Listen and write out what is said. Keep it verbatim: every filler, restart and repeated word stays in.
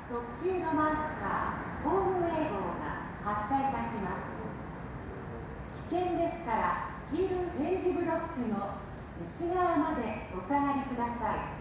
特急ロマンスカーホームウェイ号が発車いたします。危険ですから黄色い点字ブロックの内側までお下がりください。